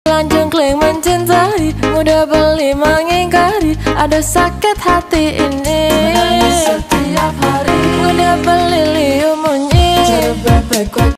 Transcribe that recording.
Jengkling mencintai, mudah beli mengingkari, ada sakit hati ini. Menangis setiap hari, mudah beli liu munyi. Cari bebek